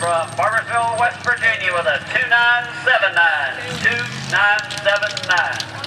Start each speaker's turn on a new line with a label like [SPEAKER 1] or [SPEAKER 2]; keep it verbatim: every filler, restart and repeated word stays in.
[SPEAKER 1] from Barbersville, West Virginia with a two nine seven nine. two nine seven nine.